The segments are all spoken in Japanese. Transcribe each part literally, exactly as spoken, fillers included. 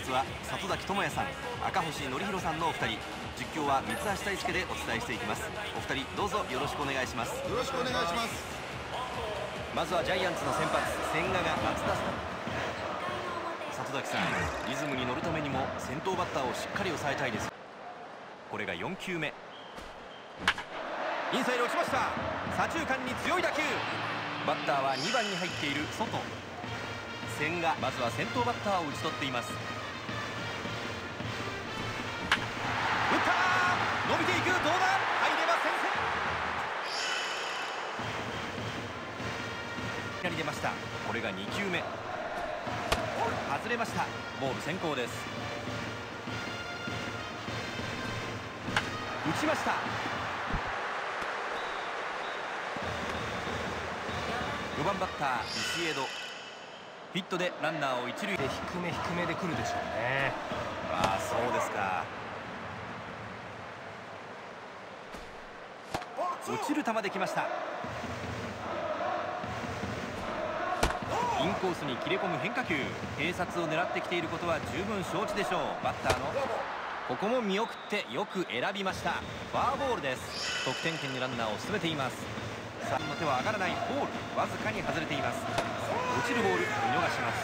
説は里崎智也さん、赤星則弘さんのお二人、実況は三橋大輔でお伝えしていきます。お二人どうぞよろしくお願いします。 よろしくお願いします。 まずはジャイアンツの先発千賀が松田さん。里崎さん、リズムに乗るためにも先頭バッターをしっかり抑えたいです。これがよんきゅうめ、インサイド落ちました。左中間に強い打球。バッターはにばんに入っている外。千賀、まずは先頭バッターを打ち取っています。打ったー、伸びていく、どうだ、入れば先制。いきなり出ました。これがにきゅうめ、外れました。ボール先行です。打ちました。ごばんバッター石江戸、ヒットでランナーを一塁で低め低めで来るでしょうね。 ああ、そうですか。落ちる球できました。インコースに切れ込む変化球、併殺を狙ってきていることは十分承知でしょう。バッターのここも見送ってよく選びました。フォアボールです。得点圏にランナーを進めています。さんの手は上がらない。ボールわずかに外れています。落ちるボール見逃します。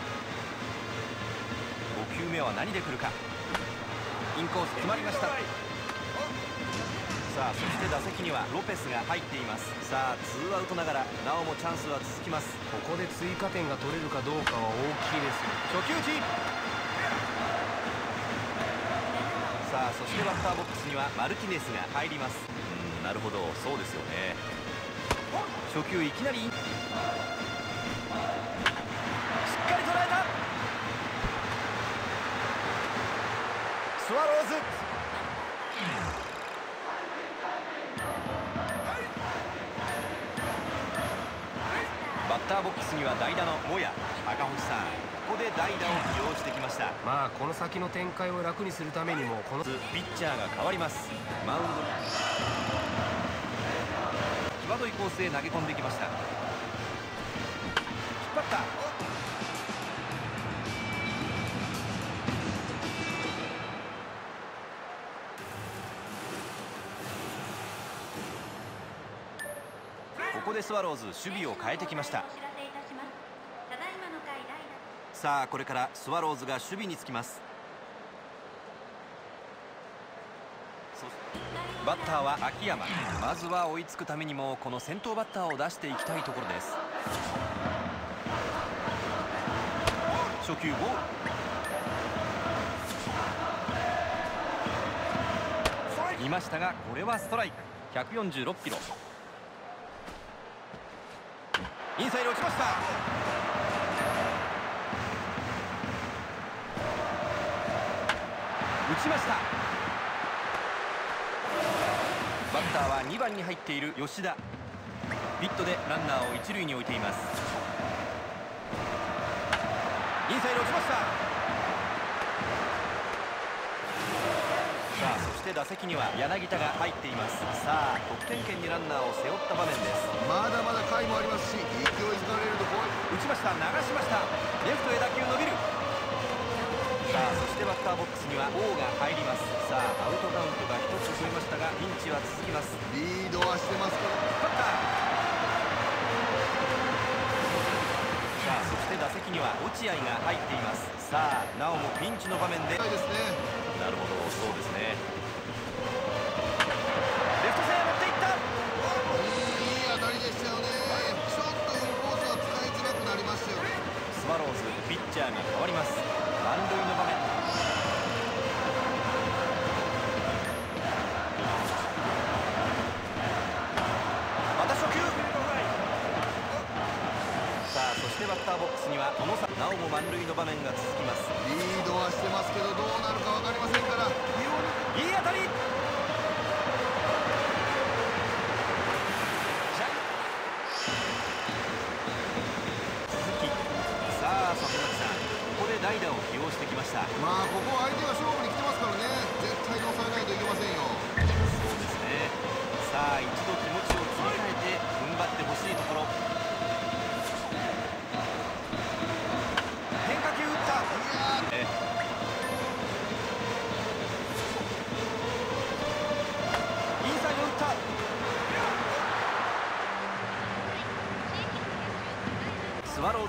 ごきゅうめは何で来るか。インコース決まりました。さあ、そして打席にはロペスが入っています。さあ、ツーアウトながらなおもチャンスは続きます。 ここで追加点が取れるかどうかは大きいですよ。 初球打ち。さあ、そしてバッターボックスにはマルティネスが入ります。うん、なるほど、そうですよね。初球いきなりしっかり捉えた。スワローズ、バッターボックスには代打のモヤ。赤星さん、ここで代打を起用してきました。 まあこの先の展開を楽にするためにもこのピッチャーが変わります。マウンドに際どいコースへ投げ込んできました。引っ張った。ここでスワローズ守備を変えてきました。さあ、これからスワローズが守備につきます。バッターは秋山。まずは追いつくためにもこの先頭バッターを出していきたいところです。初球ボール見ましたが、これはストライク。ひゃくよんじゅうろくキロ。インサイド落ちました。打ちました。バッターはにばんに入っている吉田。ヒットでランナーを一塁に置いています。インサイド落ちました。さあ、そして打席には柳田が入っています。さあ、得点圏にランナーを背負った場面です。 まだまだ回もありますし、勢いづかれると怖い。 打ちました。流しました。レフトへ打球伸びる。さあ、そしてバッターボックスには王が入ります。さあ、アウトカウントがひとつ増えましたがピンチは続きます。 リードはしてますけど、 バッター。さあ、そして打席には落合が入っています。さあ、なおもピンチの場面で、 ないですね。 なるほど、そうですね。レフト線へ持っていった。 いい当たりでしたよね。ちょっとインコースは使いづらくなりましたよね。 スワローズピッチャーが変わります。満塁の場面。また初球。さあ、そしてバッターボックスには小野さん。なおも満塁の場面が続きます。 リードはしてますけど、どうなるか分かりませんから。 いい当たり。さあ、里崎さん、ここで代打を起用してきました。 まあここは相手が勝負に来てますからね、絶対に抑えないといけませんよ。 そうですね。さあ、一度気持ちを切り替えて踏ん張ってほしいところ。変化球打った。いやー、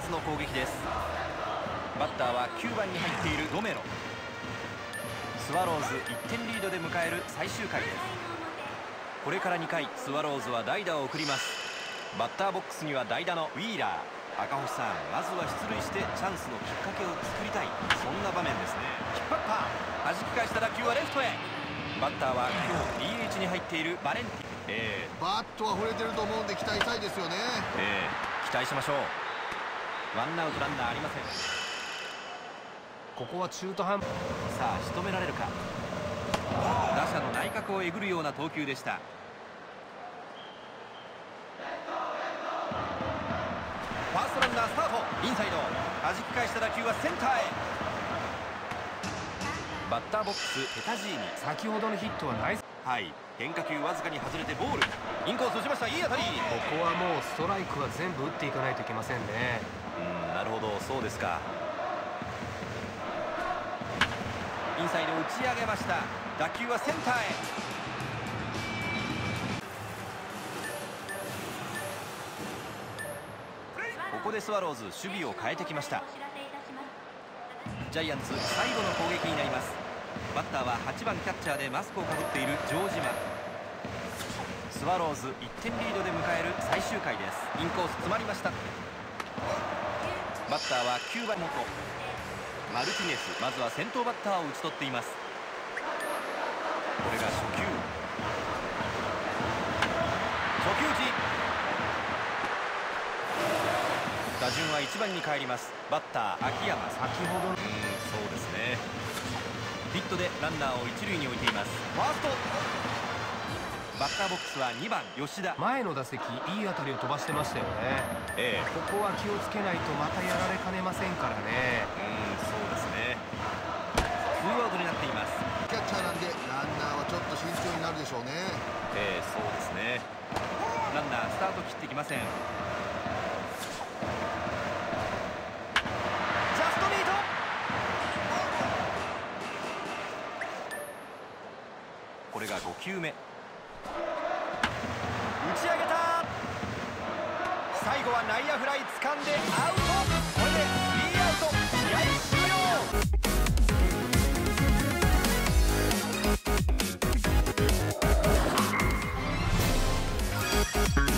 スの攻撃です。バッターはきゅうばんに入っているロメロ。スワローズいってんリードで迎える最終回です。これからにかい、スワローズは代打を送ります。バッターボックスには代打のウィーラー。赤星さん、まずは出塁してチャンスのきっかけを作りたい、そんな場面ですね。引っ張った、弾き返した打球はレフトへ。バッターは今日 ディーエイチ に入っているバレンティン。えー、 バットは触れてると思うんで期待したいですよね。 えー、期待しましょう。ワンアウトランナーありません。 ここは中途半端。 さあ仕留められるか。打者の内角をえぐるような投球でした。ファーストランナースタート、インサイド、弾き返した打球はセンターへ。バッターボックスペタジーニ。 先ほどのヒットはナイス。 はい、変化球わずかに外れてボール。インコース打ちました。いい当たり。 ここはもうストライクは全部打っていかないといけませんね。 うん、なるほど、そうですか。インサイド打ち上げました。打球はセンターへ。ここでスワローズ守備を変えてきました。ジャイアンツ最後の攻撃になります。バッターははちばんキャッチャーでマスクをかぶっている城島。スワローズいってんリードで迎える最終回です。インコース詰まりました。バッターはきゅうばん元マルティネス。まずは先頭バッターを打ち取っています。これが初球。初球打ち。打順はいちばんに帰ります。バッター秋山。 先ほどの、 うん、そうですね。ヒットでランナーを一塁に置いています。ファースト。バッターボックスはにばん吉田。 前の打席いい当たりを飛ばしてましたよね。 ええ、 ここは気をつけないとまたやられかねませんからね。 うん、そうですね。ツーアウトになっています。 キャッチャーなんでランナーはちょっと慎重になるでしょうね。 ええ、そうですね。ランナースタート切ってきません。ジャストミート。これがごきゅうめ。打ち上げた。最後は内野フライ掴んでアウト。これでスリーアウト、試合終了。 We'll be right back.